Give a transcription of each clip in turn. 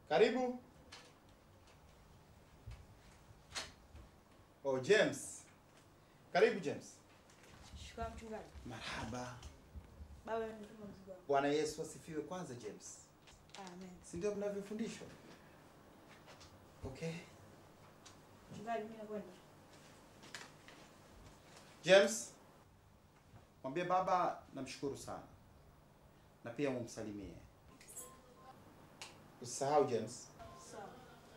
Karibu. Oh, James. Karibu James. Shukrani mchungaji. Marhaba. Baba nituma mzigo wangu. Bwana Yesu asifiwe kwanza James. Amen. Si ndio mnavyofundishwa? Okay. Mchungaji mimi nakwenda. James. Mwambie baba namshukuru sana. Na pia mumsalimie. Usisahau James. Sawa.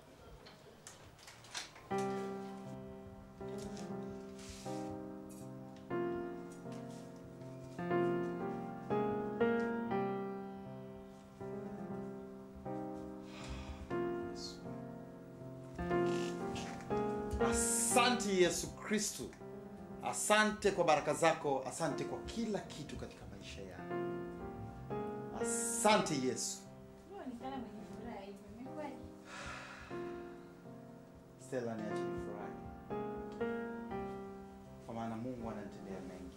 Asante Yesu Kristo. Asante kwa baraka zako, asante kwa kila kitu katika maisha yangu. Asante Yesu. Wewe ni kana mwenye furaha hivi, umekwaje? Stella ni acha nifurahi. Kwa maana Mungu ananitendea mengi.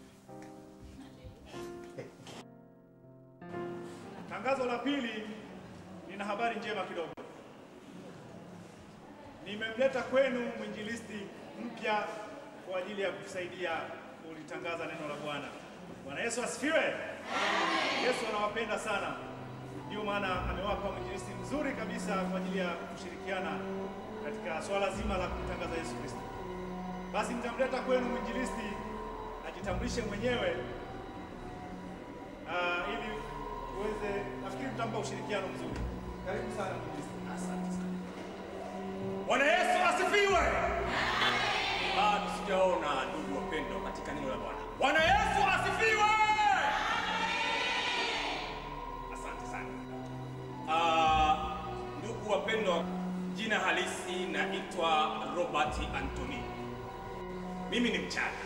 Tangazo la pili, nina habari njema kidogo. Nimemleta kwenu mwinjilisti mpya kwa ajili ya kusaidia kulitangaza neno la Bwana. Bwana Yesu asifiwe. Yesu anawapenda sana. Ndio maana amewapa mwinjilisti mzuri kabisa kwa ajili ya kushirikiana katika swala zima la kumtangaza Yesu Kristo. Basi nitamleta kwenu mwinjilisti ajitambulishe mwenyewe ili tuweze, nafikiri tutampa ushirikiano mzuri. Karibu sana mwinjilisti. Asante sana. Bwana Yesu asifiwe. Bado sijaona ndugu wapendwa katika neno la Bwana. Bwana Yesu asifiwe. Asante sana. Ndugu wapendwa, jina halisi naitwa Robert Anthony. Mimi ni mchana.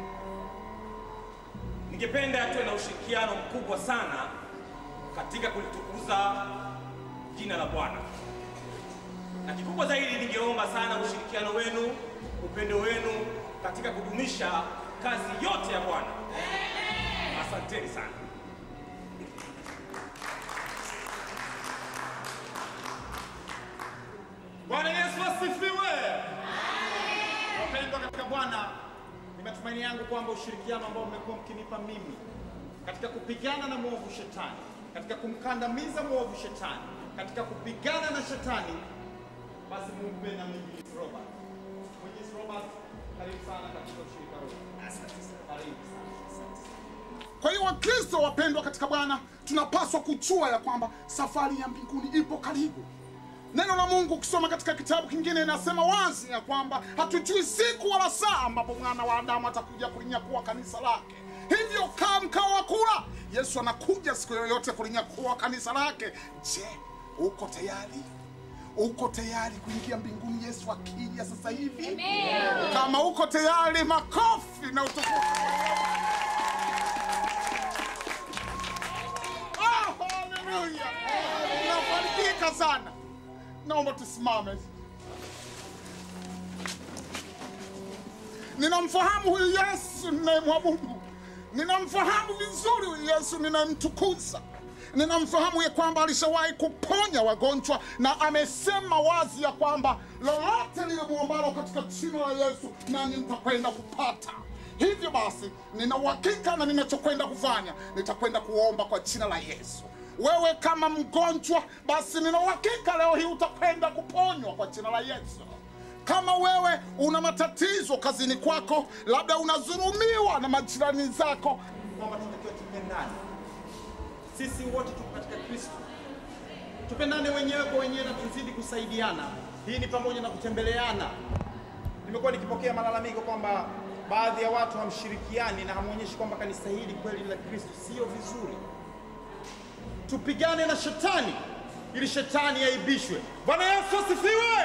Ningependa tuwe na ushirikiano mkubwa sana katika kulitukuza jina la Bwana. Na kikubwa zaidi ningeomba sana ushirikiano wenu, upendo wenu katika kudumisha kazi yote ya Bwana. Asanteni sana. Bwana Yesu asifiwe. Wapendwa katika Bwana, ni matumaini yangu kwamba ushirikiano ambao mmekuwa mkinipa mimi katika kupigana na mwovu shetani, katika kumkandamiza mwovu shetani, katika kupigana na shetani, basi mumpe na mwinjilisti Robert. Mwinjilisti Robert, karibu sana katika ushirika huu. Asante sana. Karibu sana. Kwa hiyo Wakristo wapendwa katika Bwana, tunapaswa kujua ya kwamba safari ya mbinguni ipo karibu. Neno la Mungu ukisoma katika kitabu kingine inasema wazi ya kwamba hatujui siku wala saa ambapo mwana wa Adamu atakuja kulinyakua kanisa lake. Hivyo kaa mkao wa kula. Yesu anakuja siku yoyote kulinyakua kanisa lake. Je, uko tayari? Uko tayari kuingia mbinguni Yesu akija sasa hivi? Amen. Kama uko tayari, makofi na utukufu. Oh, haleluya. Nafarijika sana. Naomba tusimame. Ninamfahamu huyu Yesu ninayemwabudu. Ninamfahamu vizuri huyu Yesu ninayemtukuza. Ninamfahamu ya kwamba alishawahi kuponya wagonjwa na amesema wazi ya kwamba lolote lile muombalo katika jina la Yesu nanyi mtakwenda kupata. Hivyo basi nina uhakika na ninachokwenda kufanya, nitakwenda kuomba kwa jina la Yesu. Wewe kama mgonjwa, basi nina uhakika leo hii utakwenda kuponywa kwa jina la Yesu. Kama wewe una matatizo kazini kwako, labda unadhulumiwa na majirani zako, Kwamba tunatakiwa tupendane. Sisi wote tuko katika Kristo. Tupendane wenyewe kwa wenyewe na tuzidi kusaidiana. Hii ni pamoja na kutembeleana. Nimekuwa nikipokea malalamiko kwamba baadhi ya watu hamshirikiani na hamuonyeshi kwamba kanisa hili kweli la Kristo. Sio vizuri. Tupigane na shetani ili shetani aibishwe. Bwana Yesu asifiwe.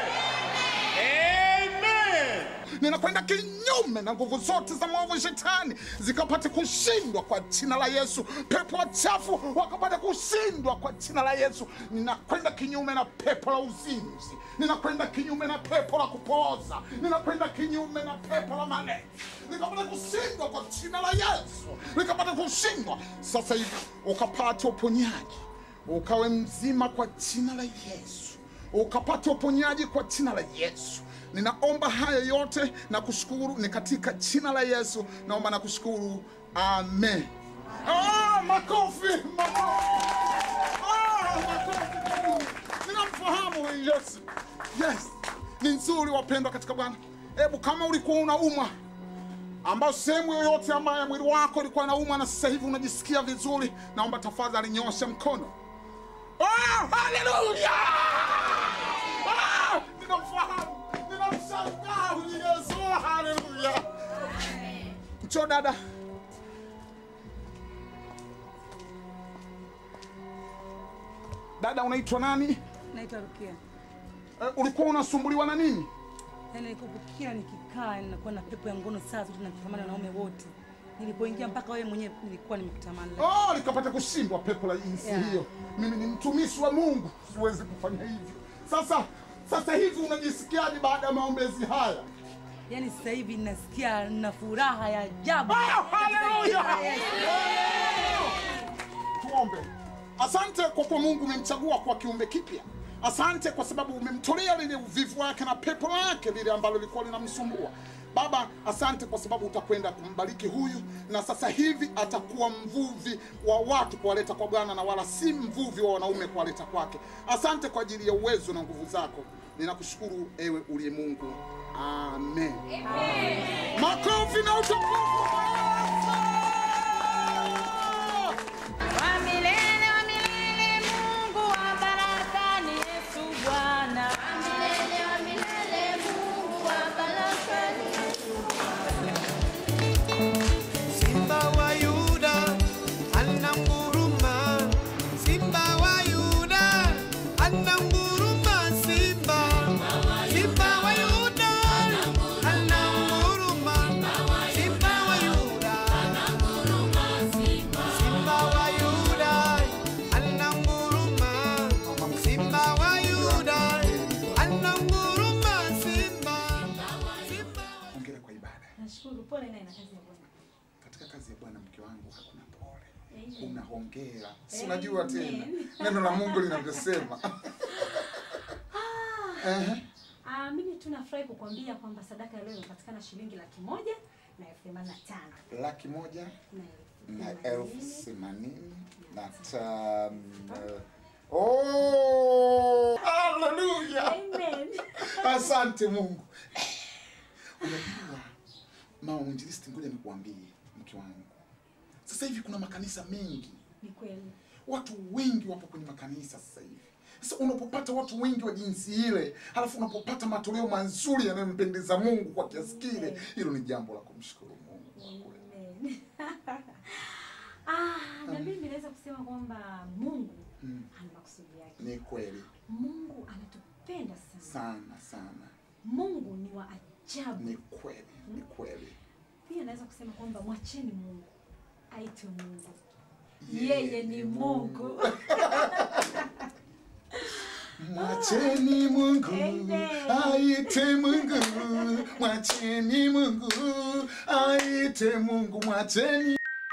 Amen. ninakwenda kinyume na nguvu zote za mwovu shetani zikapate kushindwa kwa jina la Yesu. Pepo wachafu wakapate kushindwa kwa jina la Yesu. Ninakwenda kinyume na pepo la uzinzi, ninakwenda kinyume na pepo la kupooza, ninakwenda kinyume na pepo la mane, nikapate kushindwa kwa jina la Yesu, nikapate kushindwa sasa hivi. Ukapate uponyaji, ukawe mzima kwa jina la Yesu, ukapata uponyaji kwa jina la Yesu. Ninaomba haya yote na kushukuru ni katika jina la Yesu. Naomba na kushukuru. Amen. Makofi. Ninamfahamu Yesu. Yes. Ni nzuri wapendwa katika Bwana. Hebu kama ulikuwa unaumwa, ambao sehemu yoyote ambayo mwili wako ulikuwa unaumwa na sasa hivi unajisikia vizuri, naomba tafadhali nyosha mkono. Haleluya! Ninamfahamu. Ninamshangaa Yesu. Haleluya. Njoo dada. Dada, unaitwa nani? Naitwa Rukia. Ulikuwa unasumbuliwa na nini? Yaani kila nikikaa ninakuwa na pepo ya ngono saa zote nakitamani wanaume wote. Nilipoingia mpaka wewe mwenyewe nilikuwa nimekutamani. Likapata kushindwa pepo la jinsi hiyo. Mimi ni mtumishi wa Mungu, siwezi kufanya hivyo. Sasa hivi unajisikiaje baada ya maombezi haya? Yaani sasa hivi nasikia na furaha ya ajabu. Haleluya! Tuombe. Asante kwa kuwa Mungu umemchagua kwa kiumbe kipya. Asante kwa sababu umemtolea lile uvivu wake na pepo lake lile ambalo lilikuwa linamsumbua. Baba, asante kwa sababu utakwenda kumbariki huyu, na sasa hivi atakuwa mvuvi wa watu kuwaleta kwa Bwana, na wala si mvuvi wa wanaume kuwaleta kwake. Asante kwa ajili ya uwezo na nguvu zako. Ninakushukuru ewe uliye Mungu. Amen. Amen. Makofi na utukufu. Katika kazi ya Bwana mke wangu hakuna pole. Kuna hongera. Si unajua tena neno la Mungu linavyosema. Mimi tunafurahi kukwambia kwamba sadaka leo inapatikana shilingi 185,085. 185,085. Haleluya. Amen. Asante Mungu. Unajua mama mwinjilisti, ngoja nikuambie mke wangu. Sasa hivi kuna makanisa mengi. Ni kweli. Watu wengi wapo kwenye makanisa sasa hivi. Sasa unapopata watu wengi wa jinsi ile, halafu unapopata matoleo mazuri yanayompendeza Mungu kwa kiasi kile, hilo ni jambo la kumshukuru Mungu kwa kweli. Na mimi naweza kusema kwamba Mungu ana makusudi yake. Ni kweli. Mungu anatupenda sana. Sana. Mungu ni wa ajabu. Ni kweli. Ni kweli. Pia naweza kusema kwamba mwacheni Mungu aite Mungu. Yeye ni Mungu. Mwacheni Mungu aite Mungu. Mwacheni Mungu aite Mungu. Mwacheni.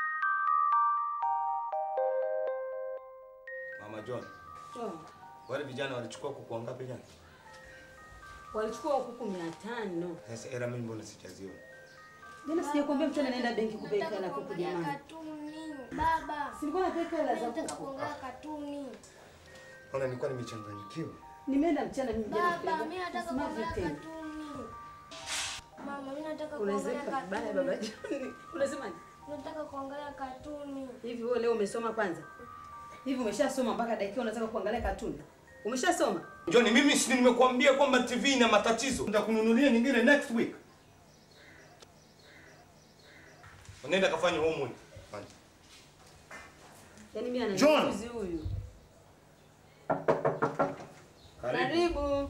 Mama John. Wale vijana walichukua kuku wangapi jana? Walichukua kuku 500. Sasa era mimi mbona sijaziona? Jana sijakwambia mtu anaenda benki kupeleka na kuku jamani. Baba. Silikuwa napeleka hela za Nataka kuku. kuongea katuni. Ona nilikuwa nimechanganyikiwa. Nimeenda mchana mimi jana. Baba, mimi nataka kuongea katuni. Mama, mimi nataka kuongea katuni. Baba John. Unasemaje? Nataka kuangalia katuni. Hivi wewe leo umesoma kwanza? Hivi umeshasoma mpaka dakika unataka kuangalia katuni? Umeshasoma? John, mimi si nimekuambia kwamba TV ina matatizo. Nitakununulia nyingine next week. Unaenda kafanya homework. Yaani mimi ana John! mchuzi huyu. Karibu.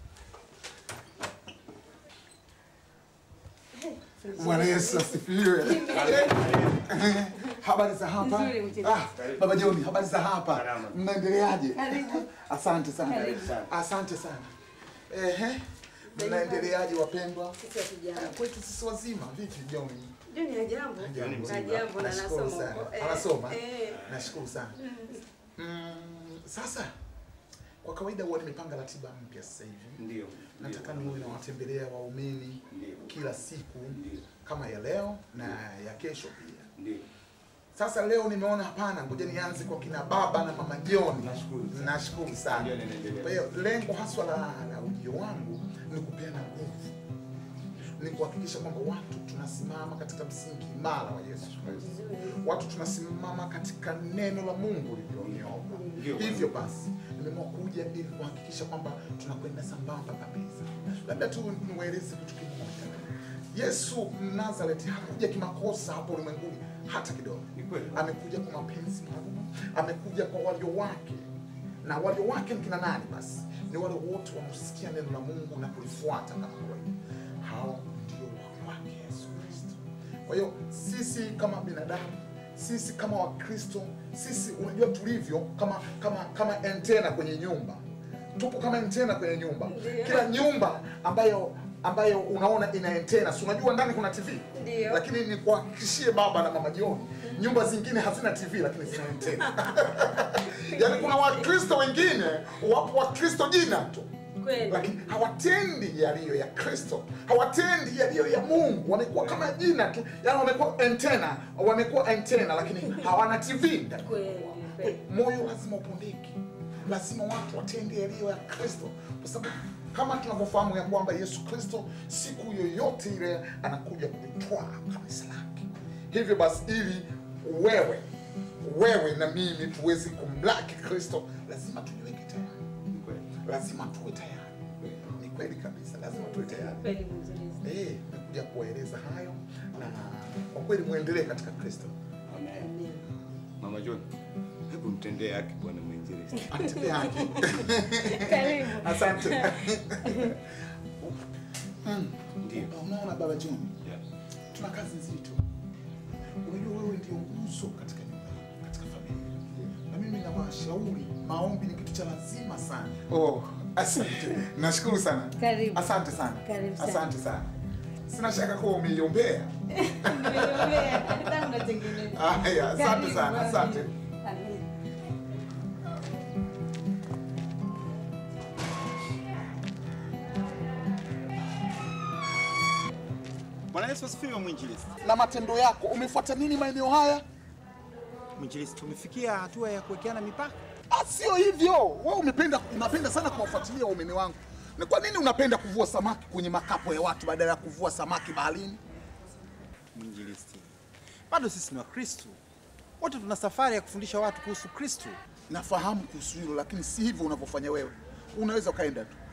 Bwana Yesu asifiwe. Habari za hapa? Baba John, habari za hapa? Mnaendeleaje? Karibu. Asante sana. Asante sana. Mnaendeleaje wapendwa? Sisi hatujambo. Kwetu sisi wazima. Vipi John? John hajambo. Hajambo na Nashukuru anasoma sana. huko. Anasoma? Nashukuru sana. Sasa Kwa kawaida huwa nimepanga ratiba mpya sasa hivi. Ndio. Nataka niwe nawatembelea waumini kila siku kama ya leo na ya kesho pia. Ndio. Sasa leo nimeona hapana, ngoja nianze kwa kina baba na mama John. Nashukuru sana. Kwa hiyo lengo haswa la ujio wangu ni kupeana nguvu, ni kuhakikisha kwamba watu tunasimama katika msingi imara wa Yesu Kristo. Watu tunasimama katika neno la Mungu lililonyooka. Hivyo basi nimeamua kuja ili kuhakikisha kwamba tunakwenda sambamba kabisa. Labda tu niwaeleze kitu kimoja. Yesu Mnazareti hakuja kimakosa hapo ulimwenguni hata kidogo. Amekuja kwa mapenzi maalum, amekuja kwa walio wake. Na walio wake ni kina nani basi? Ni wale wote wanaosikia neno la Mungu na kulifuata kama kawaida. Hao ndio wake Yesu Kristo. Kwa hiyo sisi kama binadamu, sisi kama Wakristo, sisi unajua tulivyo kama antena kwenye nyumba. Tupo kama antena kwenye nyumba. Kila nyumba ambayo unaona ina antena, si unajua ndani kuna TV? Ndio. Lakini ni kuhakikishie baba na mama John, nyumba zingine hazina TV lakini zina antena. Yaani kuna Wakristo wengine, wapo Wakristo jina tu. Kweli. Lakini hawatendi yaliyo ya Kristo. Hawatendi yaliyo ya Mungu. Wamekuwa kama jina tu. Yaani wamekuwa antena lakini hawana TV ndani. Kweli. Moyo lazima upondeke. Lazima watu watende yaliyo ya Kristo. Kwa sababu kama tunavyofahamu ya kwamba Yesu Kristo siku yoyote ile anakuja kulitwaa kanisa lake. Hivyo basi ili wewe na mimi tuweze kumlaki Kristo, lazima tujiweke tayari. Lazima tuwe tayari. Ni kweli kabisa, lazima tuwe tayari. Kweli mzuri. Nimekuja kuwaeleza hayo na kwa kweli muendelee katika Kristo. Amen. Mama John, hebu mtendee haki Bwana mwinjilisti. Atendee haki. Karibu. Asante. Ndio. Unaona baba John? Tuna kazi nzito. Unajua wewe ndio nguzo katika nyumba, katika familia. Na mimi nawashauri maombi ni kitu cha lazima sana. Asante. Nashukuru sana. Karibu. Asante sana. Karibu sana. Asante sana. Sina shaka kwa umeiombea. Tangu natengeneza. Haya, asante sana. Asante. Amen. Bwana Yesu asifiwe mwinjilisti. Na matendo yako umefuata nini maeneo haya? Mwinjilisti, tumefikia hatua ya kuwekeana mipaka. Sio hivyo. Wewe unapenda sana kuwafuatilia waumini wangu. Na kwa nini unapenda kuvua samaki kwenye makapo ya watu badala ya kuvua samaki baharini? Mwinjilisti, bado sisi ni Wakristo. Wote tuna safari ya kufundisha watu kuhusu Kristo. Nafahamu kuhusu hilo, lakini si hivyo unavyofanya wewe. Unaweza ukaenda tu.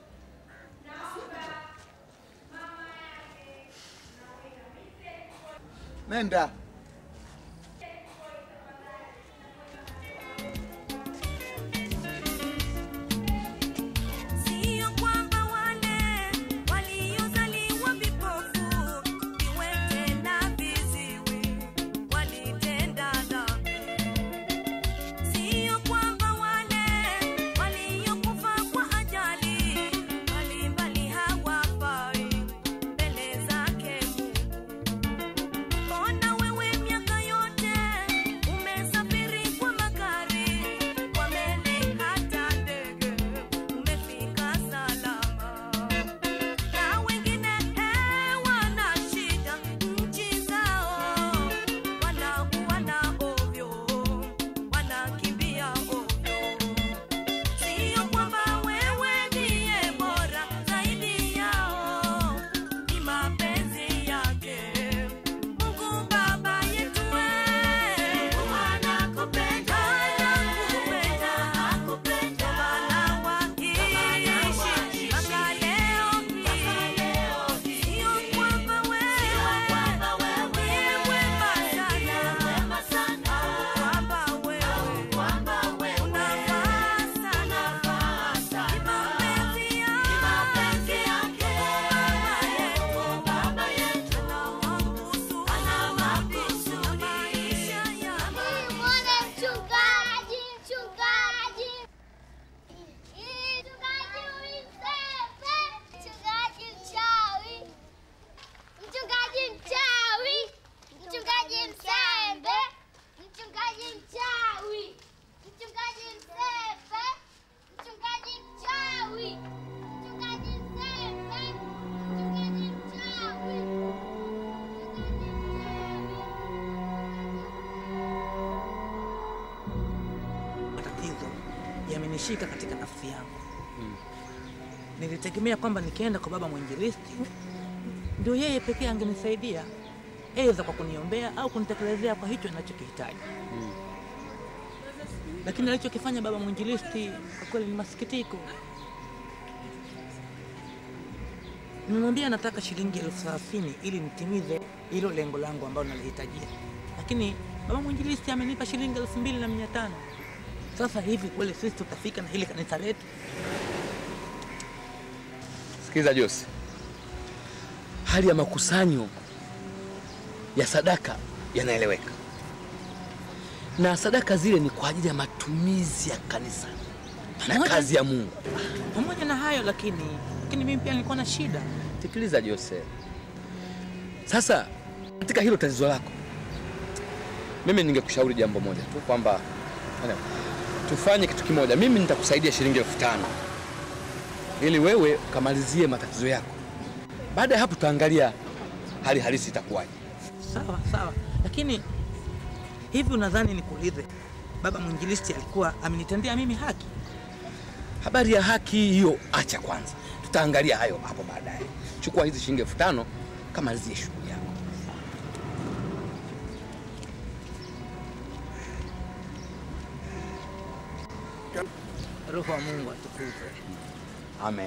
Nenda. Sio kwamba wale waliozaliwa vipofu, viwete na viziwi walitenda dhambi. Sio kwamba wale waliokufa kwa ajali mbalimbali hawafai mbele zake Mungu. Mbona wewe yamenishika katika nafsi yangu. Nilitegemea kwamba nikienda kwa baba mwinjilisti ndio yeye pekee angenisaidia, aidha kwa kuniombea au kunitekelezea kwa hicho ninachokihitaji. Lakini alichokifanya baba mwinjilisti kwa kweli ni masikitiko. Nimemwambia nataka shilingi 30,000 ili nitimize hilo lengo langu ambalo nalihitajia. Lakini baba mwinjilisti amenipa shilingi 2,500. Sasa hivi kweli sisi tutafika na hili kanisa letu? Sikiza Jose, hali ya makusanyo ya sadaka yanaeleweka, na sadaka zile ni kwa ajili ya matumizi ya kanisa na kazi ya Mungu. Pamoja na hayo lakini mimi pia nilikuwa na shida. Sikiliza Jose, sasa katika hilo tatizo lako, mimi ningekushauri jambo moja tu, kwamba tufanye kitu kimoja. Mimi nitakusaidia shilingi 5,000 ili wewe ukamalizie matatizo yako. Baada ya hapo tutaangalia hali halisi itakuwaje. Sawa. Lakini hivi unadhani nikuulize, baba mwinjilisti alikuwa amenitendea mimi haki? Habari ya haki hiyo acha kwanza, tutaangalia hayo hapo baadaye. Chukua hizi shilingi 5,000 kamalizie shughuli yako. Roho wa Mungu atukuzwe. Amen.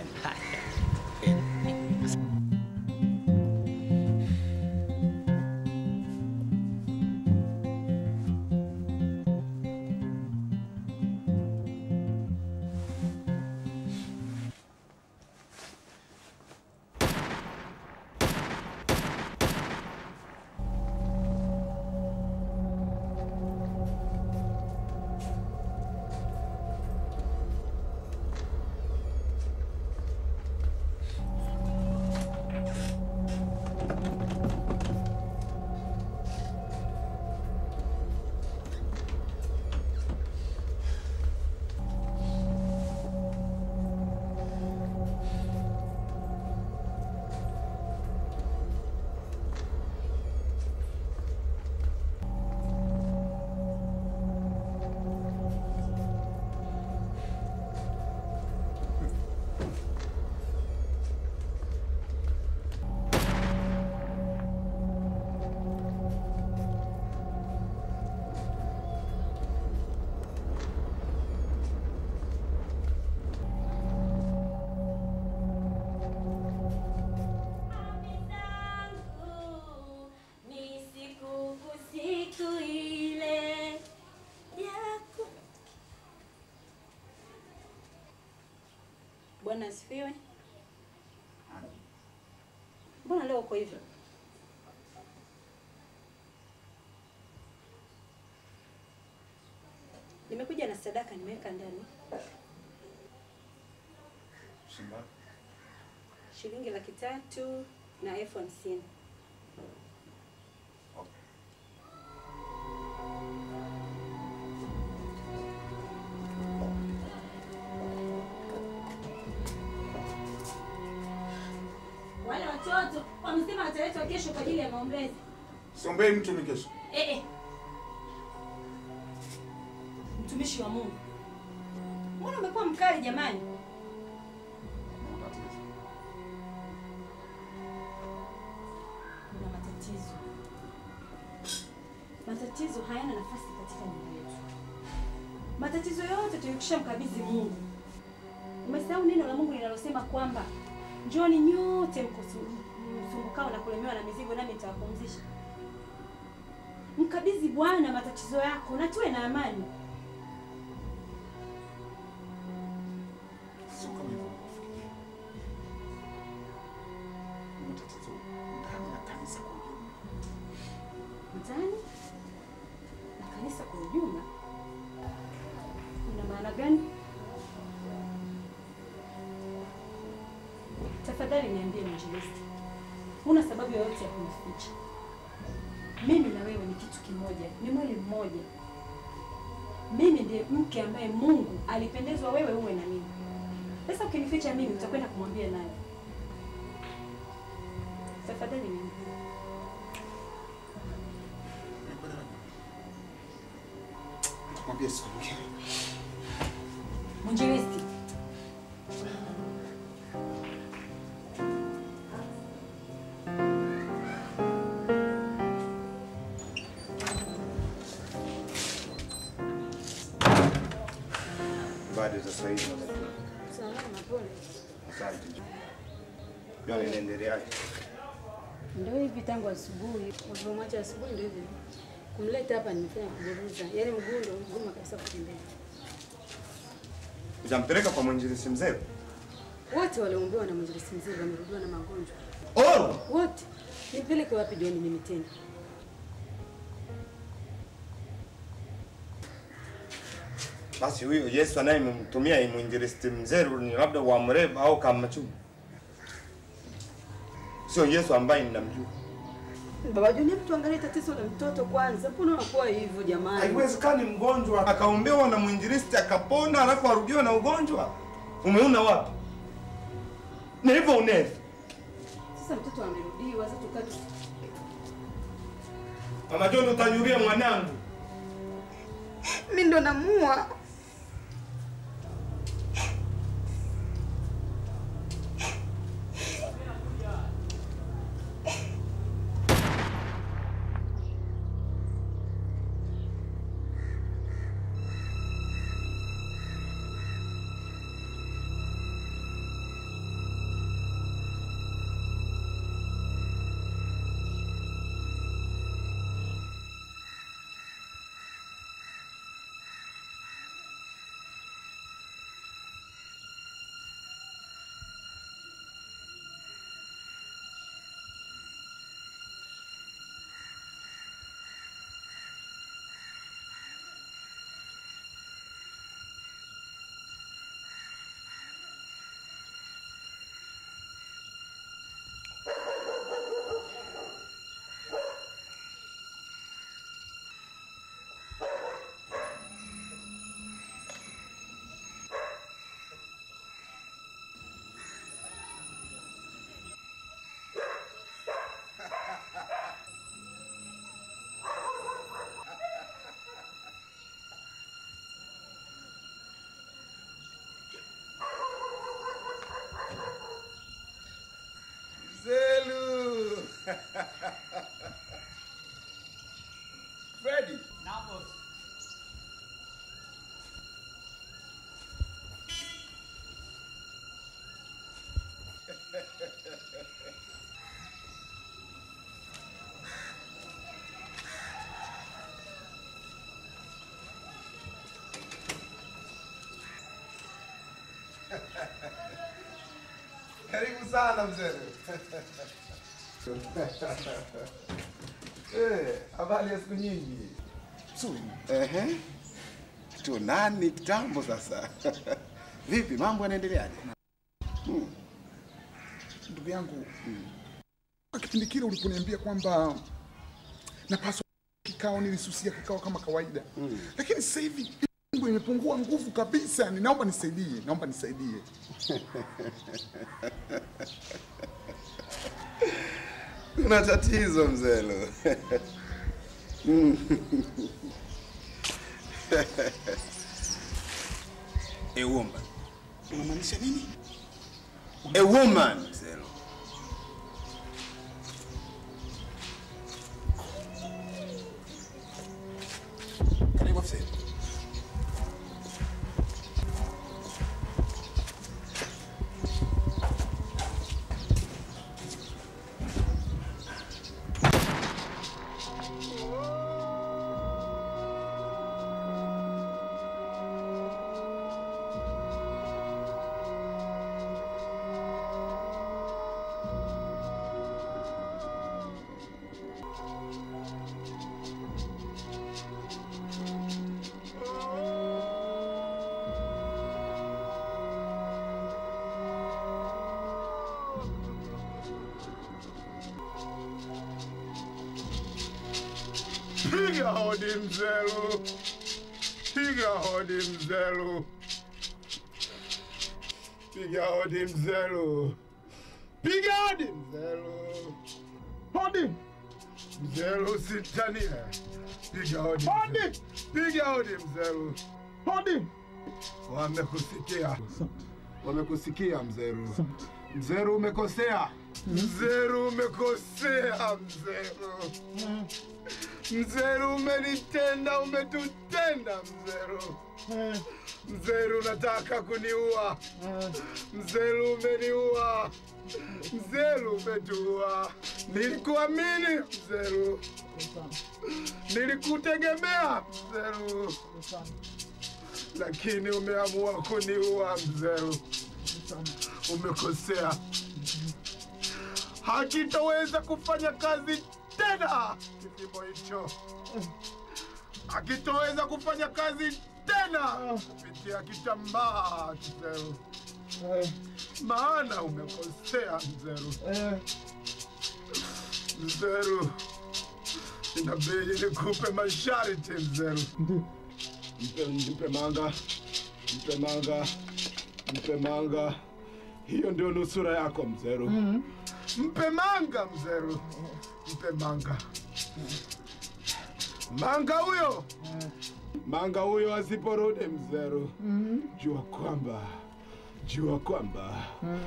Bwana asifiwe. Mbona leo uko hivyo? Nimekuja na sadaka nimeweka ndani. Shilingi 300 na elfu 50. Wale watoto wamesema wataletwa kesho kwa ajili ya maombezi. Siombei mtu ni kesho. Mtumishi wa Mungu, mbona umekuwa mkali jamani? Kuna matatizo. Matatizo hayana nafasi katika nyumba yetu. Matatizo yote tulikishamkabidhi Mungu. Umesahau neno la Mungu linalosema kwamba njoni nyote msumbukao na kulemewa na mizigo, nami nitawapumzisha. Mkabidhi Bwana matatizo yako na tuwe na amani. Sio kama hivyo. Matatizo ndani ya kanisa kwa ujumla. Ndani na kanisa kwa ujumla. Una maana gani? Tafadhali niambie mwinjilisti. Huna sababu yoyote ya kunificha. Mimi na wewe ni kitu kimoja, ni mwili mmoja. Mimi ndiye mke ambaye Mungu alipendezwa wewe uwe na mimi. Sasa ukinificha mimi utakwenda kumwambia nani? Tafadhali niambie. Nakwambia siku nyingine. Habari za sasa hivi mama John? Salama, pole. Asante. Yale inaendeleaje? Ndio hivi tangu asubuhi, ulipomwacha asubuhi ndio hivi. Kumleta hapa nimefanya kuburuza. Yaani mguu ndio mgumu kabisa kutembea. Ujampeleka kwa mwinjilisti mzee? Wote walioombewa na mwinjilisti mzee wamerudiwa na magonjwa. Wote. Nipeleke wapi John mimi tena? Basi huyo Yesu anayemtumia mwinjilisti mzee ni labda wa mreba au kama chuma. Sio Yesu ambaye ninamjua. Baba John, hebu tuangalie tatizo la mtoto kwanza. Mbona unakuwa hivyo jamani? Haiwezekani mgonjwa akaombewa na mwinjilisti akapona alafu arudiwe na ugonjwa. Umeona wapi? Na hivyo unaweza. Sasa mtoto amerudiwa, sasa tukati. Mama John, utanyuria mwanangu. Mimi ndo namua. Zelu. Freddy. Na boss. Karibu sana mzee. Habari ya siku nyingi. Nzuri. Tunani kitambo sasa. Vipi mambo yanaendeleaje? Ndugu yangu, kipindi kile uliponiambia kwamba napaswa kikao, nilisusia kikao kama kawaida. Lakini sasa hivi Mungu imepungua nguvu kabisa. Naomba nisaidie. Kuna tatizo mzelo. A woman. Unamaanisha nini? A woman mzelo. Karibu afisa. Piga hodi mzelo. Piga hodi mzelo. Piga hodi mzelo. Piga hodi mzelo. Hodi. Mzelo sitania. Piga hodi. Hodi. Piga hodi mzelo. Hodi. Wamekusikia. Wamekusikia Mzeru. Mzeru umekosea. Mzeru umekosea Mzeru. Mzeru umenitenda, umetutenda Mzeru. Mzeru unataka kuniua. Mzeru umeniua. Mzeru umetuua. Nilikuamini Mzeru. Nilikutegemea Mzeru. Lakini umeamua kuniua Mzeru. Umekosea. Hakitoweza kufanya kazi tena kipimo hicho. Hakitoweza kufanya kazi tena kupitia kitambaa Mzeru. Maana umekosea Mzeru. Mzeru, inabidi nikupe masharti Mzeru. Mpe manga. Mpe manga. Mpe manga. Hiyo ndio nusura yako Mzeru. Mpe manga Mzeru. Mpe manga. Manga huyo asiporudi Mzeru. Jua kwamba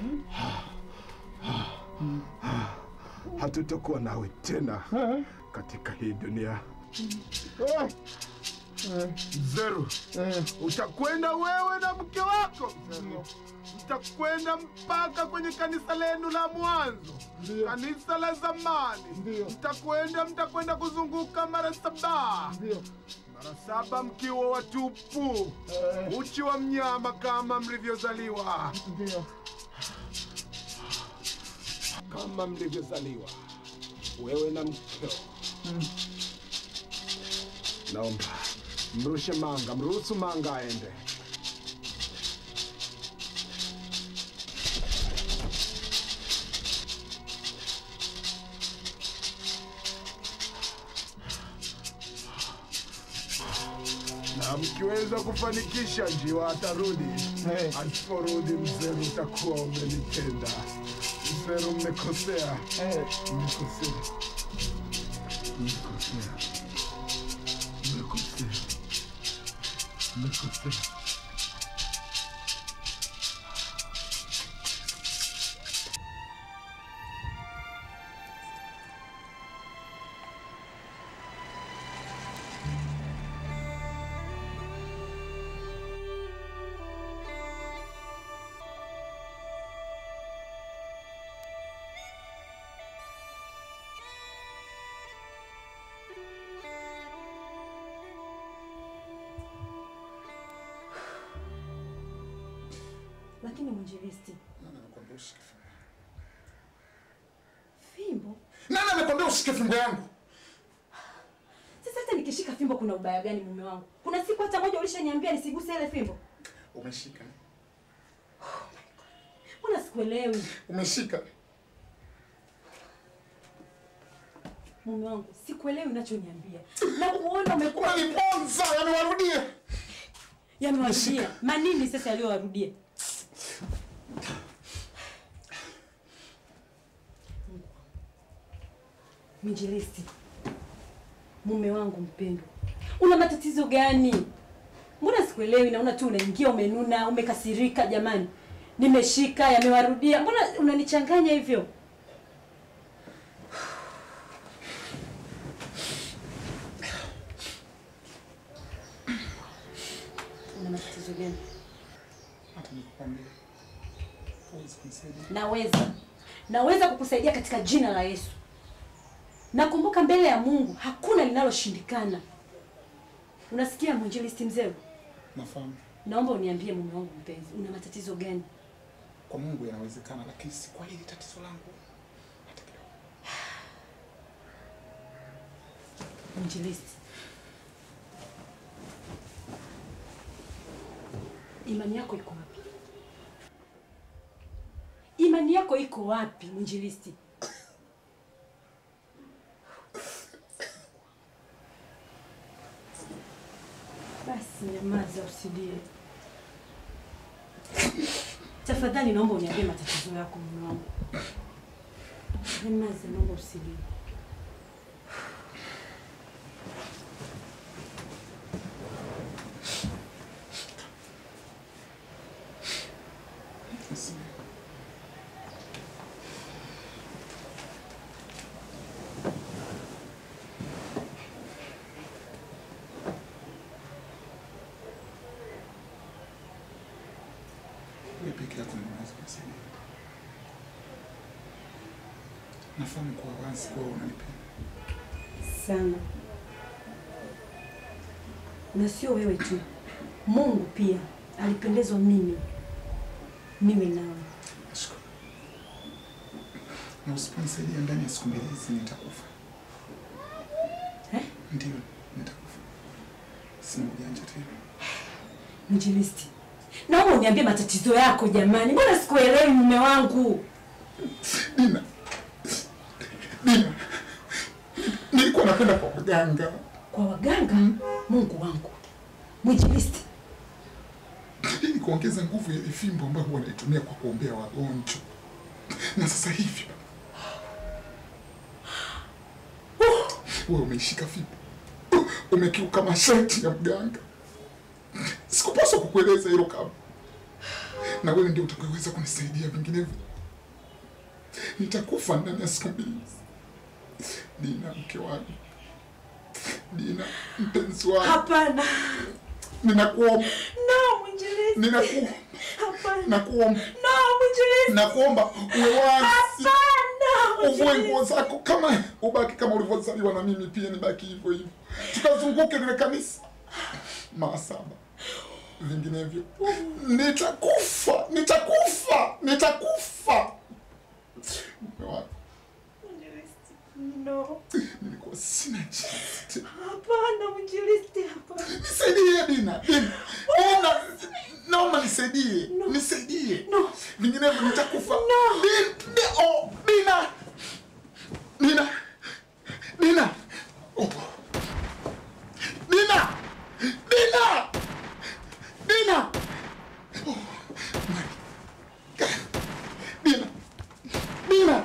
hatutakuwa nawe tena katika hii dunia. Mzeru, utakwenda wewe na mke wako Mzeru. Mtakwenda mpaka kwenye kanisa lenu la mwanzo. Kanisa la zamani. Mtakwenda kuzunguka mara 7. Mara 7 mkiwa watupu. Uchi wa mnyama kama mlivyozaliwa. Kama mlivyozaliwa. Wewe na mkeo. Naomba mruhusu manga aende. Na mkiweza kufanikisha njiwa atarudi. Asiporudi Mzeru utakuwa umenitenda. Mzeru mmekosea. Mmekosea. Lakini mwinjilisti, Nani amekwambia ushike fimbo? Fimbo? Nani amekwambia ushike fimbo yangu? Sasa hata nikishika fimbo kuna ubaya gani mume wangu? Kuna siku hata moja ulishaniambia nisiguse ile fimbo. Umeshika. Oh my God. Mbona sikuelewi? Umeshika. Mume wangu, sikuelewi unachoniambia. Na kuona umekuwa niponza, yamewarudia. Yamewarudia. Manini sasa yaliyowarudia? Mwinjilisti, mume wangu mpendwa, una matatizo gani? Mbona sikuelewi? Naona tu unaingia umenuna, umekasirika. Jamani, nimeshika, yamewarudia. Mbona unanichanganya hivyo? Una matatizo gani? Hata nikukwambia. Huwezi kunisaidia. Naweza kukusaidia katika jina la Yesu. Nakumbuka mbele ya Mungu hakuna linaloshindikana. Unasikia mwinjilisti mzee? Nafahamu. Naomba uniambie mume wangu mpenzi, una matatizo gani? Kwa Mungu yanawezekana, lakini si kwa hili tatizo langu. Hata kidogo. Mwinjilisti, imani yako iko wapi? Imani yako iko wapi mwinjilisti? Basi nyamaza, usilie. Tafadhali naomba uniambie matatizo yako mume wangu. Nyamaza, naomba usilie. Wewe peke yako unaweza kusaidia. Nafahamu kwa wazi kwa unanipenda sana, na sio wewe tu, Mungu pia alipendezwa mimi niwe nawe. Na usiponisaidia ndani ya siku mbili hizi nitakufa. Ndio, nitakufa. Sina ujanja tena. Mwinjilisti, naomba uniambie matatizo yako jamani. Mbona sikuelewi mume wangu? Dina. Nilikuwa napenda kwa waganga. Kwa waganga? Mungu wangu. Mwinjilisti. Ili kuongeza nguvu ya fimbo ambayo wanaitumia kwa kuombea wagonjwa. Na sasa hivi wewe umeishika fimbo. Umekiuka masharti ya mganga. Sikupaswa kukueleza hilo kama. Na wewe ndio utakayeweza kunisaidia, vinginevyo nitakufa ndani ya siku mbili. Dina, mke wangu. Dina, mpenzi wangu. Hapana. Ninakuomba. No, Mwinjilisti. Ninakuomba. Hapana. Nakuomba. No, Mwinjilisti. Nakuomba uwe wazi. Hapana. Uvue nguo zako kama ubaki kama ulivyozaliwa na mimi pia nibaki hivyo hivyo. Tukazunguke lile kanisa. Maasaba. Vinginevyo nitakufa. Mume wangu. No. Nilikuwa sina jinsi. Hapana, Mwinjilisti, hapana. Nisaidie Dina. Naomba nisaidie. No. Nisaidie. No. Vinginevyo nitakufa. No. Dina. Oh. Dina. Oh my God. Dina.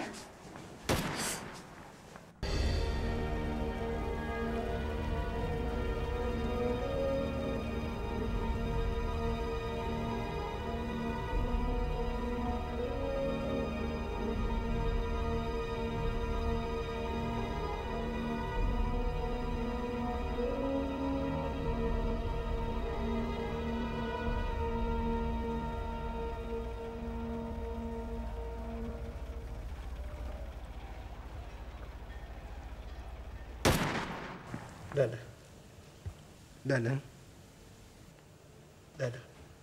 Dada.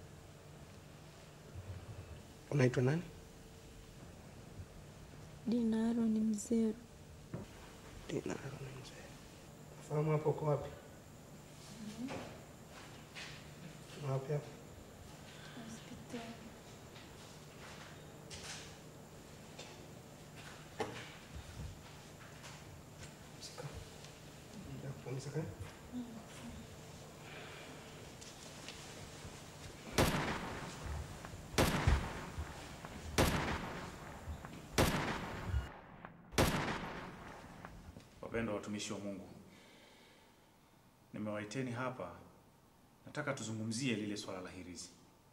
Unaitwa nani? Dina Aaron Mzee. Dina Aaron Mzee. Nafahamu hapo uko wapi? Wapi hapo? Hospitali. Sika. Ndio kupumzika. Wapendwa watumishi wa Mungu, nimewaiteni hapa, nataka tuzungumzie lile swala la hirizi.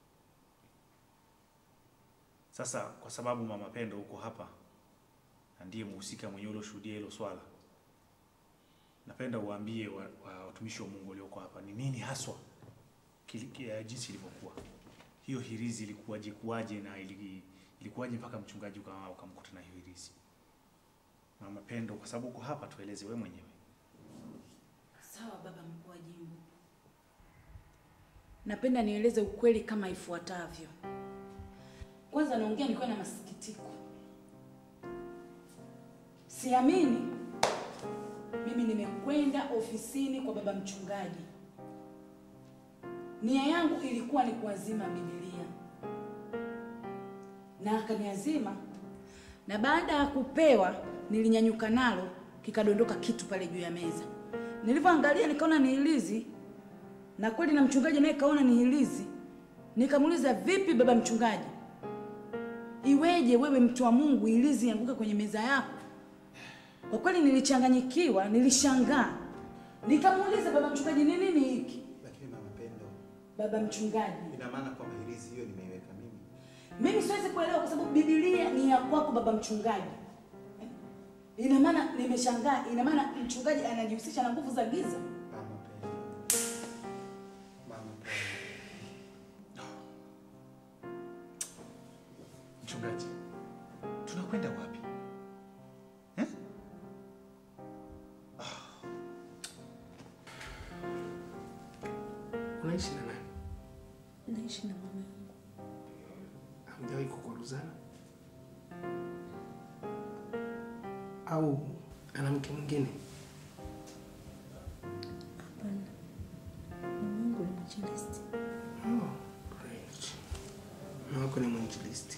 Sasa kwa sababu Mama Pendo uko hapa na ndiye mhusika mwenyewe ulioshuhudia hilo swala, napenda uambie watumishi wa Mungu walioko hapa ni nini haswa jinsi ilivyokuwa. Hiyo hirizi ilikuwaje na ilikuwaje mpaka mchungaji ukamkuta na hiyo hirizi. Mama Pendo, kwa sababu uko hapa, tueleze wewe mwenyewe. Sawa baba mkuu wa jimbo. Napenda nieleze ukweli kama ifuatavyo. Kwanza naongea nikiwa na masikitiko. Siamini mimi nimekwenda ofisini kwa baba mchungaji. Nia yangu ilikuwa ni kuazima Biblia. Na akaniazima, na baada ya kupewa nilinyanyuka nalo, kikadondoka kitu pale juu ya meza. Nilipoangalia nikaona ni hilizi, na kweli na mchungaji naye kaona ni hilizi. Nikamuuliza, vipi baba mchungaji? Iweje wewe mtu wa Mungu hilizi yanguka kwenye meza yako? Kwa kweli nilichanganyikiwa, nilishangaa. Nikamuuliza, baba mchungaji, ni nini hiki? Lakini Mama Pendo, baba mchungaji, ina maana kwamba hirizi hiyo nimeiweka mimi? Mimi siwezi kuelewa kwa sababu Biblia ni ya kwako baba mchungaji. Ina maana nimeshangaa, ina maana mchungaji anajihusisha na nguvu za giza? Mchungaji, tunakwenda wapi? Eh? Unaishi na nani? Naishi na mama yangu. Hamjawahi kukwaruzana? Au ana mke mwingine? Hapana. Mama yangu ni mwinjilisti. Oh, great. Mama wako ni mwinjilisti.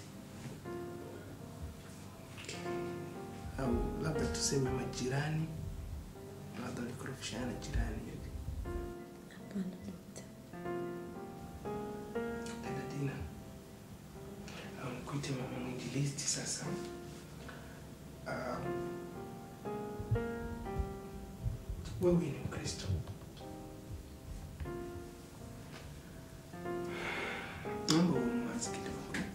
Au labda tuseme majirani, labda walikorofishana jirani hivi. Hapana, dokta. Dada Dina, au nikuite mama mwinjilisti sasa. Wewe ni Mkristo. Naomba unyamaze kidogo.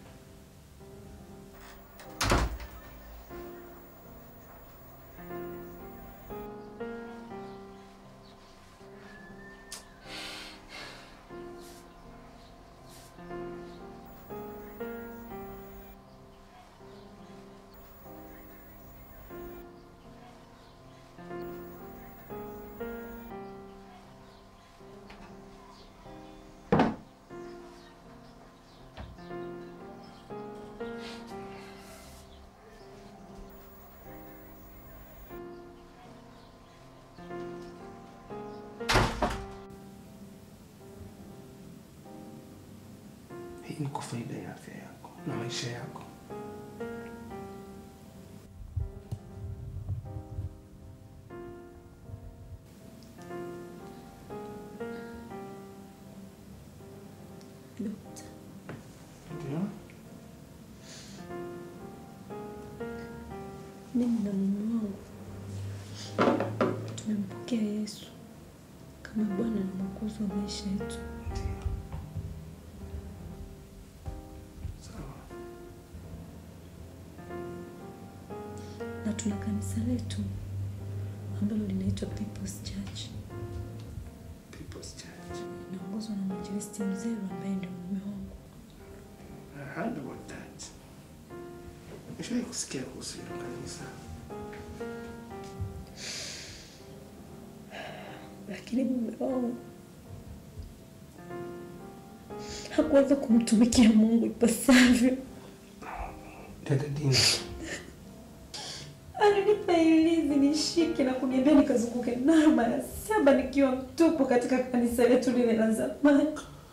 Hii ni kwa faida ya afya yako na maisha yako. Dokta, Ndio? mimi na mume wangu tumempokea Yesu kama Bwana na Mwokozi wa maisha yetu. Na tuna kanisa letu ambalo linaitwa People's Church. People's Church. Inaongozwa na mwinjilisti Mzero ambaye ndio mume wangu. I heard about that. Nishawahi kusikia kuhusu hilo kanisa. Lakini mume wangu hakuweza kumtumikia Mungu ipasavyo. Dada Dina, alinipa ilizi nishike na kuniambia nikazunguke nayo mara 7 nikiwa mtupu katika kanisa letu lile la zamani.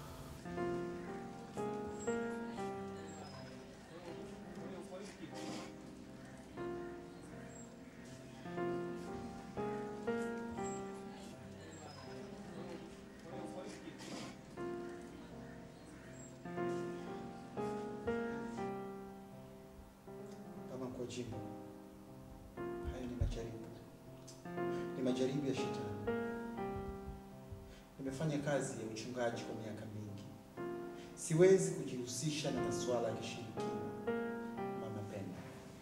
Kama kwa jimbo, haya ni majaribu. Ni majaribu ya shetani. Nimefanya kazi ya uchungaji kwa miaka mingi. Siwezi kujihusisha na masuala ya kishirikina. Mama Pendo.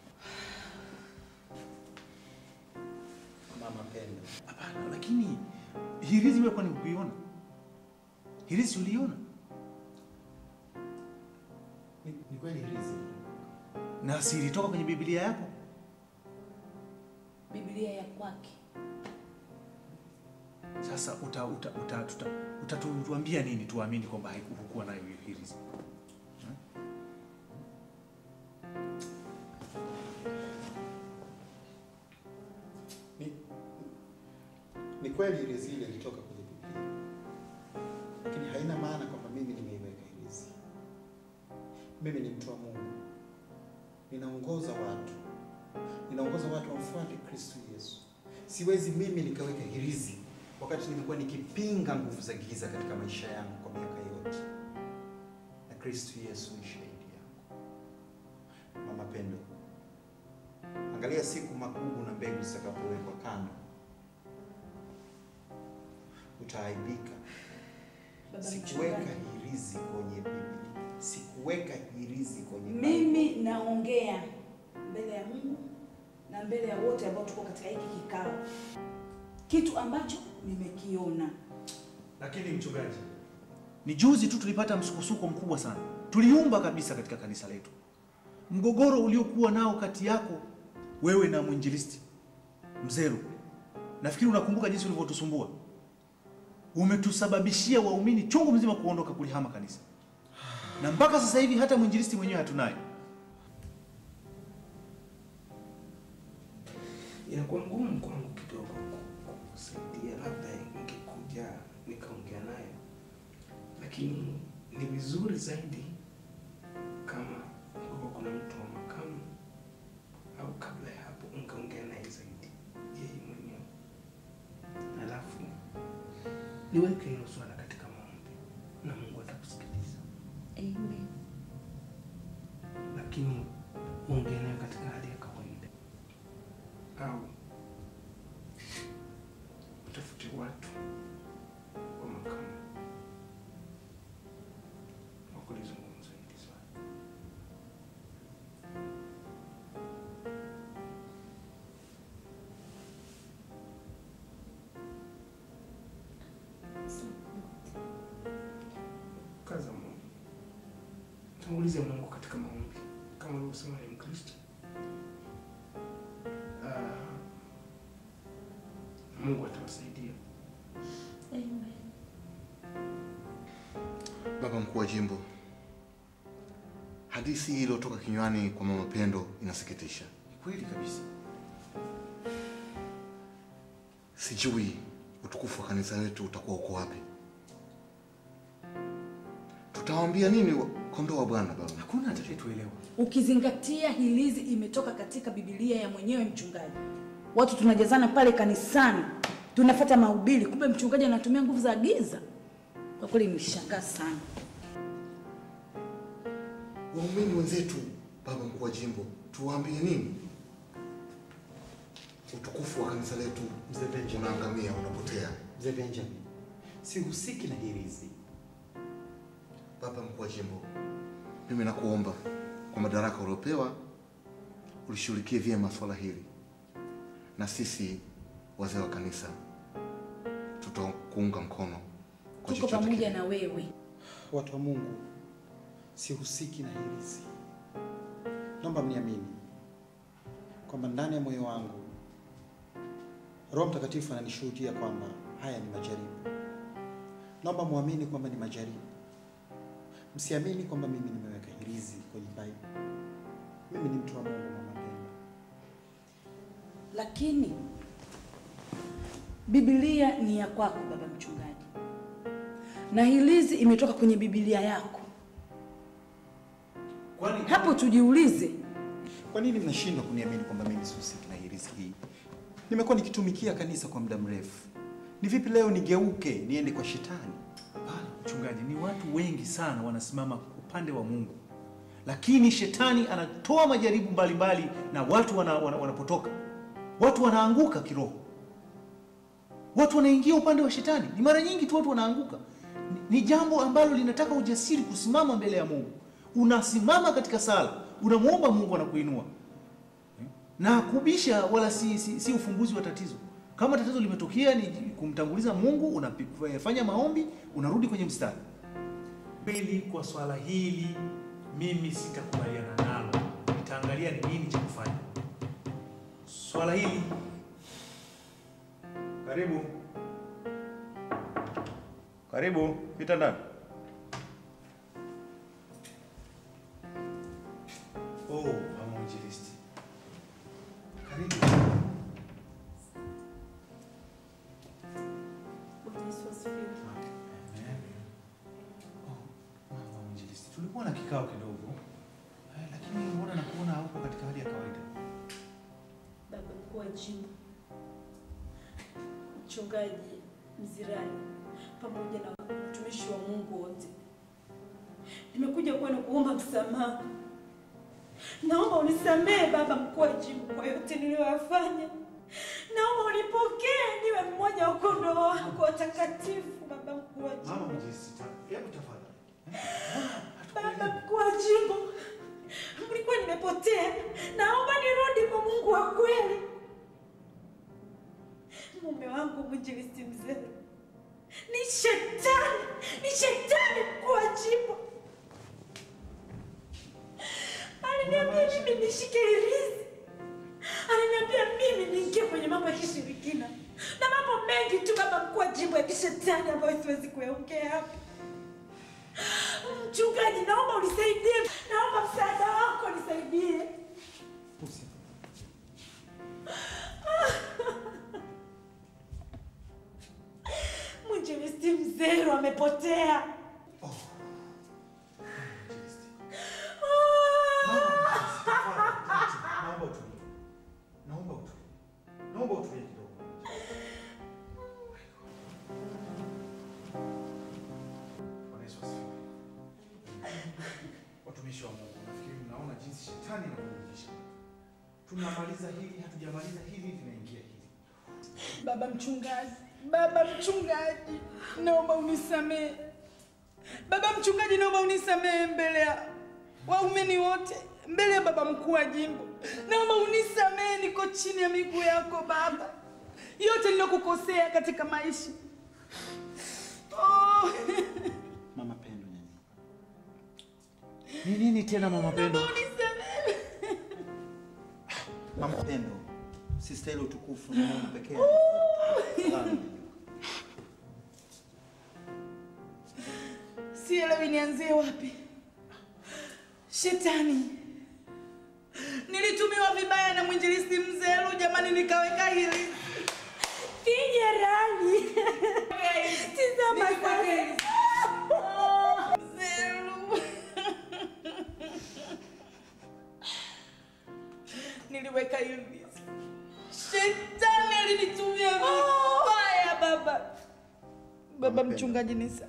Mama Pendo. Hapana, lakini hirizi wewe kwani ukiona? Hirizi uliona? Ni kweli hirizi. Na si ilitoka kwenye Biblia yako? Biblia ya kwake. Sasa utatuambia nini tuamini kwamba haikuwa nayo hiyo hirizi? Ni kweli hirizi ile ilitoka kwenye Biblia. Lakini haina maana kwamba mimi nimeiweka hirizi. Mimi ni mtu wa Mungu. Ninaongoza watu wamfuate Kristo Yesu. Siwezi mimi nikaweka hirizi wakati nimekuwa nikipinga nguvu za giza katika maisha yangu kwa miaka yote. Na Kristo Yesu ni shahidi yangu. Mama Pendo, angalia siku magugu na mbegu zitakapowekwa kando. Utaaibika. Sikuweka hirizi kwenye Biblia. Sikuweka weka hirizi kwenye Mimi naongea mbele ya Mungu na mbele ya wote ambao tuko katika hiki kikao, kitu ambacho nimekiona. Lakini mchungaji, ni juzi tu tulipata msukosuko mkubwa sana, tuliumba kabisa katika kanisa letu. Mgogoro uliokuwa nao kati yako wewe na mwinjilisti Mzero, nafikiri unakumbuka jinsi ulivyotusumbua. Umetusababishia waumini chungu mzima kuondoka kulihama kanisa, na mpaka sasa hivi hata mwinjilisti mwenyewe hatunaye. Inakuwa ngumu kwangu kidogo kusaidia, labda ningekuja nikaongea naye, lakini ni vizuri zaidi kama kuna mtu wa makamu au kabla ya hapo ungeongea naye zaidi yeye mwenyewe, alafu niweke hilo swala katika maombi na Mungu atakusikiliza. Amen. Lakini ongea naye katika hali ya kawaida, au utafute watu wa makamu wakulizungumza hili swala. Kaza Mungu, tangulize Mungu katika maombi kama ulivyosema ni Mkristo. Mungu atawasaidia. Amen. Baba mkuu wa jimbo, hadithi hii iliyotoka kinywani kwa Mama Pendo inasikitisha. Kweli kabisa. Sijui utukufu wa kanisa letu utakuwa uko wapi. Tutawaambia nini kondoo wa Bwana baba? Hakuna atakayetuelewa. Ukizingatia hilizi imetoka katika Biblia ya mwenyewe mchungaji. Watu tunajazana pale kanisani, tunafuata mahubiri, kumbe mchungaji anatumia nguvu za giza. Kwa kweli nimeshangaa sana. Waumini wenzetu, baba mkuu wa jimbo, tuwaambie nini? Utukufu wa kanisa letu unaangamia, unapotea. Mzee Benjamin, sihusiki na hirizi. Baba mkuu wa jimbo, mimi nakuomba kwa madaraka uliopewa ulishughulikie vyema swala hili, na sisi wazee wa kanisa tutakuunga mkono kwa Tuko pamoja na wewe. Watu wa Mungu, sihusiki na hirizi. Naomba mniamini kwamba ndani ya moyo wangu Roho Mtakatifu ananishuhudia kwamba haya ni majaribu. Naomba muamini kwamba ni majaribu. Msiamini kwamba mimi nimeweka hirizi kwenye Biblia. Mimi ni mtu wa Mungu, Mama Pendo. Lakini Biblia ni ya kwako baba mchungaji, na hilizi imetoka kwenye Biblia yako. Kwani hapo tujiulize, kwa nini mnashindwa kuniamini kwamba mimi sihusiki na hirizi hii? Nimekuwa nikitumikia kanisa kwa muda mrefu. Ni vipi leo nigeuke niende kwa shetani? Hapana mchungaji, ni watu wengi sana wanasimama upande wa Mungu, lakini shetani anatoa majaribu mbalimbali na watu wanapotoka. Watu wanaanguka kiroho. Watu wanaingia upande wa shetani. Ni mara nyingi tu watu wanaanguka. Ni jambo ambalo linataka ujasiri kusimama mbele ya Mungu. Unasimama katika sala, unamuomba Mungu, anakuinua. Na kubisha wala si ufumbuzi wa tatizo. Kama tatizo limetokea ni kumtanguliza Mungu, unafanya maombi, unarudi kwenye mstari. Bali kwa swala hili mimi sitakubaliana nalo. Nitaangalia ni nini cha kufanya. Swala hili, karibu. Karibu, pita ndani. Oh, mama mwinjilisti. Karibu. Mama mwinjilisti, tulikuwa na kikao kidogo. Lakini mbona nakuona hauko katika hali ya kawaida? Baba mkuu wa jimbo, mchungaji Mzirani, pamoja na mtumishi wa Mungu wote, nimekuja kwenu kuomba msamaha. Naomba unisamehe baba mkuu wa jimbo kwa yote niliyoyafanya. Naomba unipokee niwe mmoja wa kondoo wako watakatifu, baba mkuu wa jimbo. Mama mwinjilisti, hebu tafadhali. Baba mkuu wa Ananiambia mimi nishike irizi. Ananiambia mimi niingie kwenye mambo ya kishirikina. Na mambo mengi tu baba mkuu wa jimbo ya kishetani ambayo siwezi kuyaongea hapa. Mchungaji, naomba unisaidie. Naomba msaada wako nisaidie. Mwinjilisti Mzero amepotea. Naomba utulie kidogo. Bwana Yesu asifiwe. Watumishi wa Mungu, nafikiri mnaona jinsi shetani anavyoingisha. Tunamaliza hili, hatujamaliza hili, tunaingia hili. Baba mchungaji, naomba unisamehe. Baba mchungaji, naomba unisamehe mbele ya waumini wote, mbele ya baba mkuu wa jimbo. Naomba unisamehe, niko chini ya miguu yako Baba. Yote nilokukosea katika maisha. Oh. Mama Pendo nyanya. Ni nini tena Mama Pendo? Naomba unisamehe. Mama Pendo, sister ile utukufu na Mungu pekee. Sielewi nianzie wapi. Shetani. Nilitumiwa vibaya na mwinjilisti Mzero, jamani, nikaweka hili. Kinyerani. Tizama sasa. Mzero. Niliweka hili. Shetani alinitumia vibaya baba. Baba mchungaji nisa.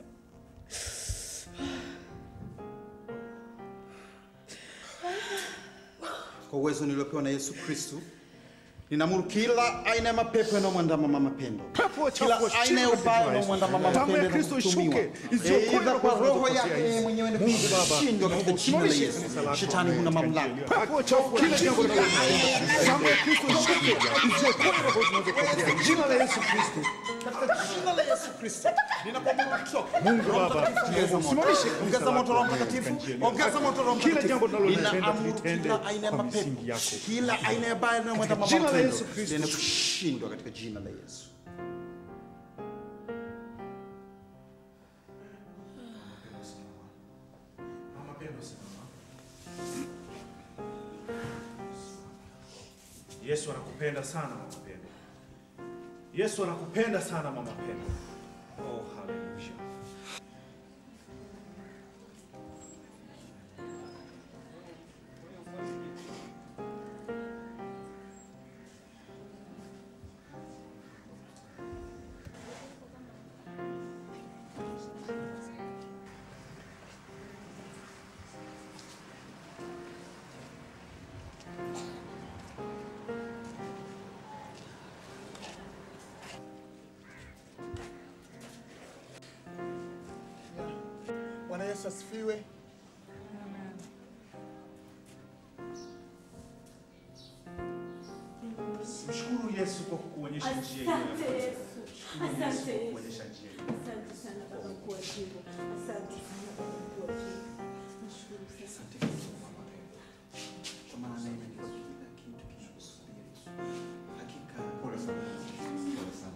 Kwa uwezo niliopewa na Yesu Kristo, ninamuru kila aina ya mapepo yanayomwandama Mama Pendo. Kila aina ya ubaya yanayomwandama Mama Pendo na kutumiwa. Aidha kwa roho yake mwenyewe ni kushindwa katika jina la Yesu. Shetani huna mamlaka. Kila jambo linalotenda, damu ya Kristo ishuke, isiokoe roho zinazokosea. Jina la Yesu Kristo. Katika jina la Yesu Kristo. Ninakuamuru kutoka. Mungu Baba, simamishe. Ongeza moto wa Mtakatifu. Ongeza moto wa Mtakatifu. Kila jambo linalotenda Ninaamuru tulitende kila aina ya kwa mapepo. misingi yako. Kila aina ya baya yanayomwandama Jina Mama la Pendo. Yesu Kristo. Tena kushindwa katika jina la Yesu. Mama Pendo simama. Yesu anakupenda sana Mama Pendo. Yesu anakupenda sana Mama Pendo. Oh, haleluya. Bwana Yesu asifiwe. Mshukuru Yesu kwa kukuonyesha njia hii. Asante Yesu. Asante Yesu. Kuonyesha njia hii. Asante sana baba mkuu wa jimbo. Asante sana baba mkuu wa jimbo. Nashukuru sana. Asante Mama Pendo. Kwa maana neema ni kila kitu kinakusubiri. Hakika pole sana. Pole sana.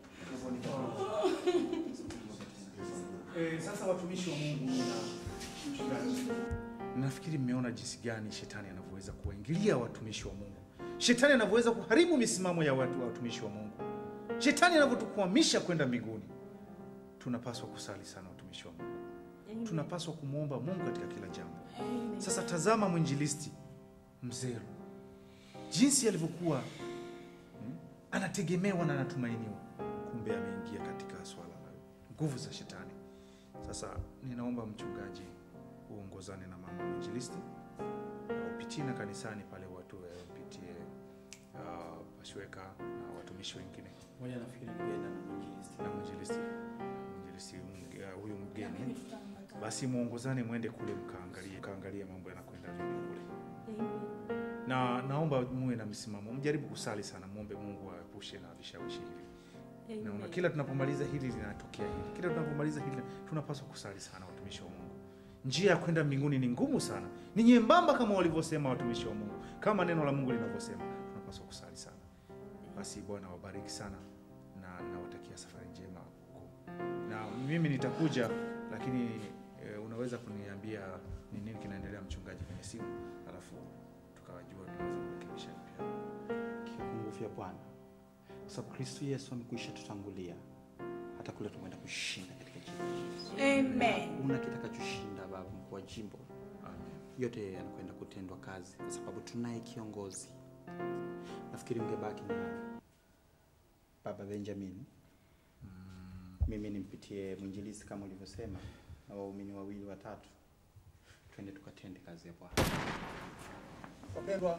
Sasa watumishi wa Mungu na mchungaji, nafikiri mmeona jinsi gani shetani anavyoweza kuwaingilia watumishi wa Mungu. Shetani anavyoweza kuharibu misimamo ya watu wa watumishi wa Mungu. Shetani anavyotukwamisha kwenda mbinguni. Tunapaswa kusali sana watumishi wa Mungu. Tunapaswa kumwomba Mungu katika kila jambo. Sasa tazama mwinjilisti Mzero, jinsi alivyokuwa anategemewa na anatumainiwa, kumbe ameingia katika swala la nguvu za shetani. Sasa ninaomba mchungaji uongozane na mama mwinjilisti, upitie na kanisani pale watu wapitie Pashweka na watumishi wengine. Moja nafikiri ngeenda na mwinjilisti. Na mwinjilisti huyu mgeni. Basi muongozane mwende kule mkaangalie mambo yanakwenda vipi kule. Na naomba muwe na msimamo. Mjaribu kusali sana, muombe Mungu aepushe na vishawishi hivi. Naona kila tunapomaliza hili linatokea hili. Kila tunapomaliza hili tunapaswa kusali sana watumishi wa Mungu. Njia ya kwenda mbinguni ni ngumu sana, ni nyembamba kama walivyosema watumishi wa Mungu, kama neno la Mungu linavyosema. Tunapaswa kusali sana. Basi Bwana wabariki sana na nawatakia safari njema huko. Na mimi nitakuja, lakini unaweza kuniambia ni nini kinaendelea mchungaji kwenye simu, alafu tukawajua tunaweza kurekebisha pia. Nguvu ya Bwana, kwa sababu Kristo Yesu amekwisha tutangulia hata kule tumeenda kushinda katika jina la Yesu. Amen. Una kitakachoshinda baba mkuu wa jimbo. Amen. Yote yanakwenda kutendwa kazi kwa sababu tunaye kiongozi. Nafikiri ungebaki na Baba Benjamin. Mimi nimpitie mwinjilisti kama ulivyosema na waumini wawili watatu. Twende tukatende kazi ya Bwana. Wapendwa,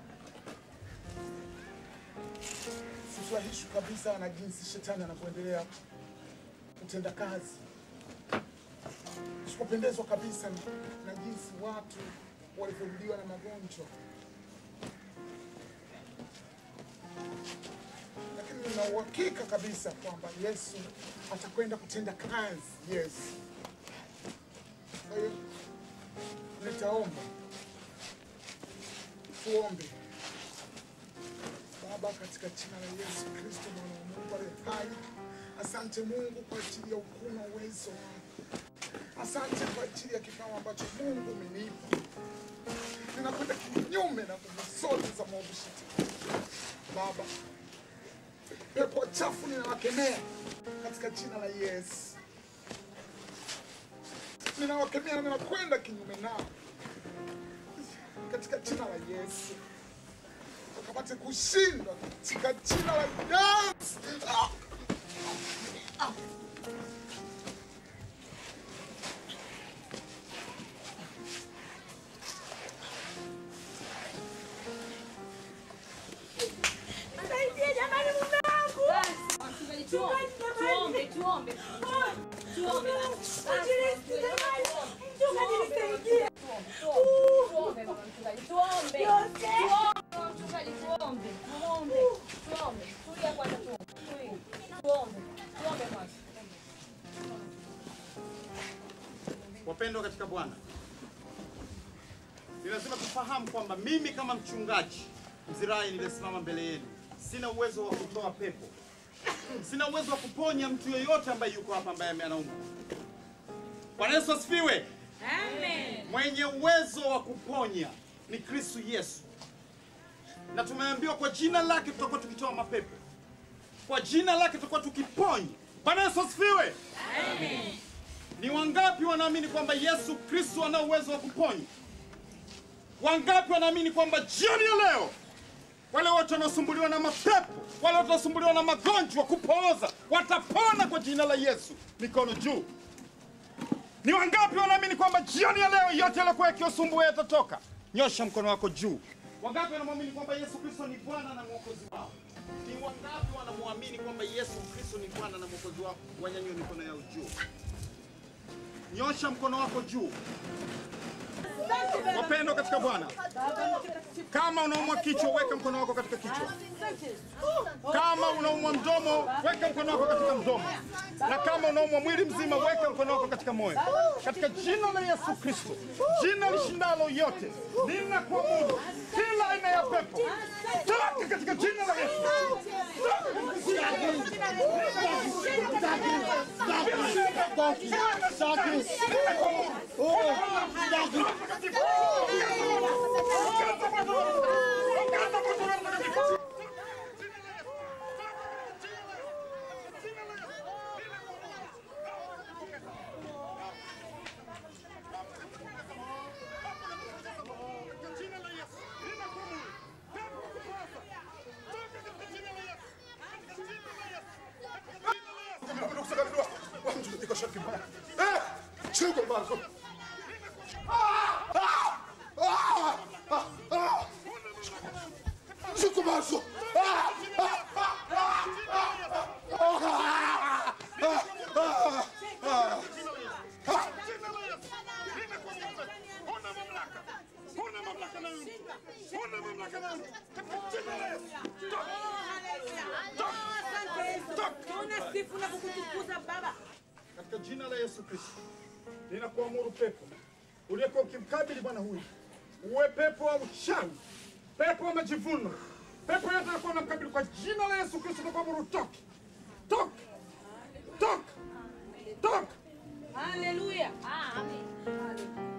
sifurahishwi kabisa na jinsi shetani anapoendelea kutenda kazi. Sikupendezwa kabisa na jinsi watu walivyorudiwa na magonjwa. Lakini nina uhakika kabisa kwamba Yesu atakwenda kutenda kazi. Yes. Kwa hiyo nitaomba. Tuombe. Baba, katika jina la Yesu Kristo mwana wa Mungu aliye hai, asante Mungu kwa ajili ya ukuu na uwezo wako. Asante kwa ajili ya kipawa ambacho Mungu umenipa. Ninakwenda kinyume na nguvu zote za mwovu shetani. Baba, pepo chafu ninawakemea katika jina la Yesu. Ninawakemea na ninakwenda kinyume nao katika jina la Yesu. Ukapate kushindwa katika jina la Yesu. Nisaidie jamani, mume wangu. Tuombe. Wapendwa katika Bwana, ni lazima tufahamu kwamba mimi kama mchungaji Mzirai nilisimama mbele yenu, sina uwezo wa kutoa pepo. Sina uwezo wa kuponya mtu yeyote ambaye yuko hapa ambaye anaumwa. Bwana Yesu asifiwe. Amen. Mwenye uwezo wa kuponya ni Kristo Yesu. Na tumeambiwa kwa jina lake tutakuwa tukitoa mapepo. Kwa jina lake tutakuwa tukiponya. Bwana Yesu asifiwe. Amen. Ni wangapi wanaamini kwamba Yesu Kristo ana uwezo wa kuponya? Wangapi wanaamini kwamba jioni ya leo wale wote wanaosumbuliwa na mapepo, wale wote wanaosumbuliwa na magonjwa kupooza, watapona kwa jina la Yesu? Mikono juu. Ni wangapi wanaamini kwamba jioni ya leo yote yaliokuwa yakiwasumbua yatatoka? Nyosha mkono wako juu. Wangapi wanaamini kwamba Yesu Kristo ni Bwana na Mwokozi wao? Ni wangapi wanamuamini kwamba Yesu Kristo ni Bwana na Mwokozi wao? Wanyanyue mikono yao juu. Nyosha mkono wako juu. Wapendwa katika Bwana, kama unaumwa kichwa, weka mkono wako katika kichwa. Kama unaumwa mdomo, weka mkono wako katika mdomo. Na kama unaumwa mwili mzima, weka mkono wako katika moyo. Katika jina la Yesu Kristo, jina lishindalo yote, ninakuamudu kila aina ya pepo, toka katika jina la Yesu. Katika jina la Yesu Kristo, ninakuamuru pepo, uliyekuwa ukimkabili bwana huyu, uwe pepo wa uchawi, pepo wa majivuno, pepo yote alikuwa anamkabili kwa jina la Yesu Kristo, tunakuamuru toka, toka, toka, toka. Haleluya. Amen.